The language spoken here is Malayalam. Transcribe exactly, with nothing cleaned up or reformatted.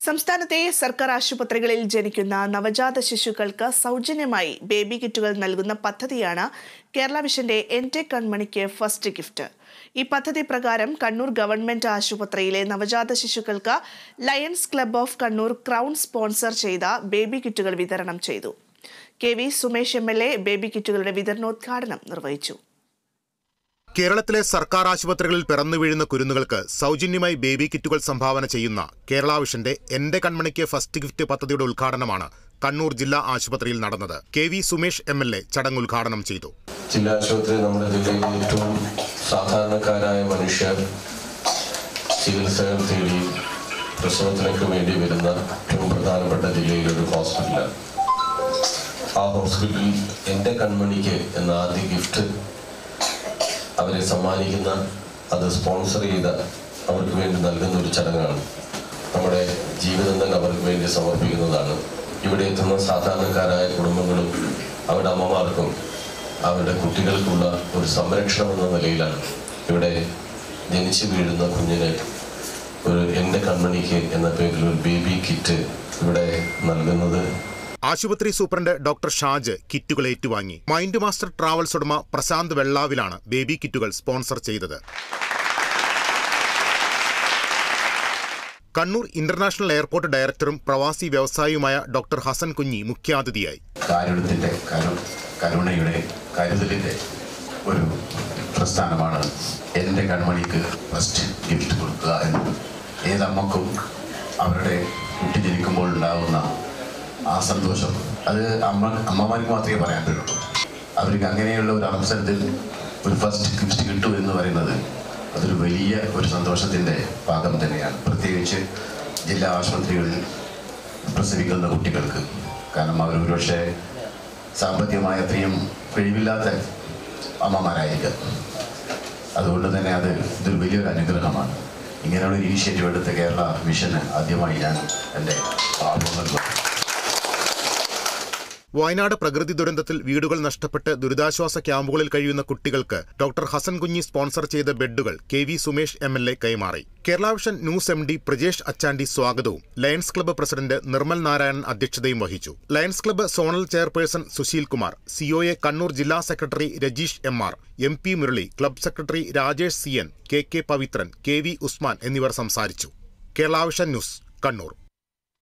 സംസ്ഥാനത്തെ സർക്കാർ ആശുപത്രികളിൽ ജനിക്കുന്ന നവജാത ശിശുക്കൾക്ക് സൗജന്യമായി ബേബി കിറ്റുകൾ നൽകുന്ന പദ്ധതിയാണ് കേരള വിഷന്റെ എന്റെ കൺമണിക്ക് ഫസ്റ്റ് ഗിഫ്റ്റ്. ഈ പദ്ധതി പ്രകാരം കണ്ണൂർ ഗവൺമെന്റ് ആശുപത്രിയിലെ നവജാത ശിശുക്കൾക്ക് lions club of Kannur crown sponsor ചെയ്ത ബേബി കിറ്റുകൾ വിതരണം ചെയ്തു. K V Sumesh M L A baby കിറ്റുകളുടെ വിതരണോദ്ഘാടനം നിർവഹിച്ചു. കേരളത്തിലെ സർക്കാർ ആശുപത്രികളിൽ പിറന്നു വീഴുന്ന കുരുന്നുകൾക്ക് സൗജന്യമായി ബേബി കിറ്റുകൾ സംഭാവന ചെയ്യുന്ന കേരള വിഷന്റെ എന്റെ കൺമണിക്ക് ഫസ്റ്റ് ഗിഫ്റ്റ് പദ്ധതിയുടെ ഉദ്ഘാടനമാണ് കണ്ണൂർ ജില്ലാ ആശുപത്രിയിൽ നടന്നത്. K V Sumesh M L A ചടങ്ങ് ഉദ്ഘാടനം ചെയ്തു. ജില്ലാ ആശുപത്രി നമ്മുടെ ജില്ലയിലെ ഏറ്റവും സാധാരണക്കാരായ മനുഷ്യർ ചികിത്സകൾ തേടി പ്രസവത്തിനൊക്കെ വേണ്ടി വരുന്ന ഏറ്റവും പ്രധാനപ്പെട്ട ജില്ലയിലെ ഒരു ഹോസ്പിറ്റലാണ്. ആ ഹോസ്പിറ്റലിൽ എന്റെ കൺമണിക്ക് എന്ന ആദ്യ ഗിഫ്റ്റ് അവരെ സമ്മാനിക്കുന്ന, അത് സ്പോൺസർ ചെയ്ത അവർക്ക് വേണ്ടി നൽകുന്ന ഒരു ചടങ്ങാണ്. നമ്മുടെ ജീവിതം തന്നെ അവർക്ക് വേണ്ടി സമർപ്പിക്കുന്നതാണ്. ഇവിടെ എത്തുന്ന സാധാരണക്കാരായ കുടുംബങ്ങളും അവരുടെ അമ്മമാർക്കും അവരുടെ കുട്ടികൾക്കുള്ള ഒരു സംരക്ഷണം എന്ന നിലയിലാണ് ഇവിടെ ജനിച്ചു വീഴുന്ന കുഞ്ഞിന് ഒരു എന്റെ കൺമണിക്ക് എന്ന പേരിൽ ഒരു ബേബി കിറ്റ് ഇവിടെ നൽകുന്നത്. ആശുപത്രി സൂപ്രണ്ട് ഡോക്ടർ ഷാജ് കിറ്റുകൾ ഏറ്റുവാങ്ങി. മൈൻഡ് മാസ്റ്റർ ട്രാവൽസ് ഉടമ പ്രശാന്ത് വെള്ളാവിലാണ് ബേബി കിറ്റുകൾ സ്പോൺസർ ചെയ്തത്. കണ്ണൂർ ഇന്റർനാഷണൽ എയർപോർട്ട് ഡയറക്ടറും പ്രവാസി വ്യവസായിയുമായ ഡോക്ടർ ഹസൻ കുഞ്ഞി മുഖ്യാതിഥിയായി. കാരുണ്യത്തിന്റെ കരുണയുടെ കരുതലിന്റെ ഒരു പ്രസ്ഥാനമാണ് എന്റെ കൺമണിക്ക് ഫസ്റ്റ് ഗിഫ്റ്റ് കൊടുക്കുക എന്നത്. ഏതമ്മക്കും അവരുടെ കുട്ടി ജനിക്കുമ്പോൾ ഉണ്ടാകുന്ന ആ സന്തോഷം, അത് അമ്മ അമ്മമാർക്ക് മാത്രമേ പറയാൻ പറ്റുള്ളൂ. അവർക്ക് അങ്ങനെയുള്ള ഒരു അവസരത്തിൽ ഒരു ഫസ്റ്റ് ഗിഫ്റ്റ് കിട്ടും എന്ന് പറയുന്നത് അതൊരു വലിയ ഒരു സന്തോഷത്തിൻ്റെ ഭാഗം തന്നെയാണ്, പ്രത്യേകിച്ച് ജില്ലാ ആശുപത്രികളിൽ പ്രസവിക്കുന്ന കുട്ടികൾക്ക്. കാരണം അവർ ഒരുപക്ഷെ സാമ്പത്തികമായ അത്രയും കഴിവില്ലാത്ത അമ്മമാരായിരിക്കാം. അതുകൊണ്ട് തന്നെ അത് ഇതൊരു വലിയൊരു അനുഗ്രഹമാണ്. ഇങ്ങനെയുള്ള ഒരു ഇനീഷ്യേറ്റീവ് എടുത്ത കേരള വിഷന് ആദ്യമായി ഞാൻ എൻ്റെ ആർവങ്ങൾ. വയനാട് പ്രകൃതി ദുരന്തത്തിൽ വീടുകൾ നഷ്ടപ്പെട്ട് ദുരിതാശ്വാസ ക്യാമ്പുകളിൽ കഴിയുന്ന കുട്ടികൾക്ക് ഡോക്ടർ ഹസൻ കുഞ്ഞി സ്പോൺസർ ചെയ്ത ബെഡുകൾ K V Sumesh M L A കൈമാറി. Kerala vision news M D Prajesh Achandi സ്വാഗതവും lions club president Nirmal Narayanan അധ്യക്ഷതയും വഹിച്ചു. Lions club zonal chairperson Sushil Kumar, C O A Kannur ജില്ലാ secretary Rajeesh M R, M P Murali, club secretary Rajesh C N, K K Pavithran, K V Usman എന്നിവർ സംസാരിച്ചു. Kerala vision news, Kannur.